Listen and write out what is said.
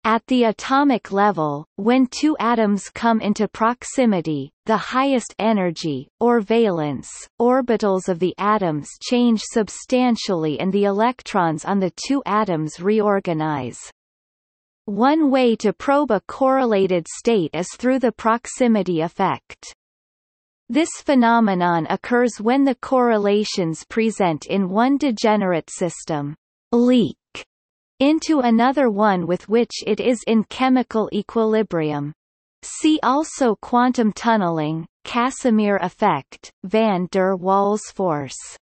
At the atomic level, when two atoms come into proximity, the highest energy, or valence, orbitals of the atoms change substantially and the electrons on the two atoms reorganize. One way to probe a correlated state is through the proximity effect. This phenomenon occurs when the correlations present in one degenerate system leak into another one with which it is in chemical equilibrium. See also quantum tunneling, Casimir effect, van der Waals force.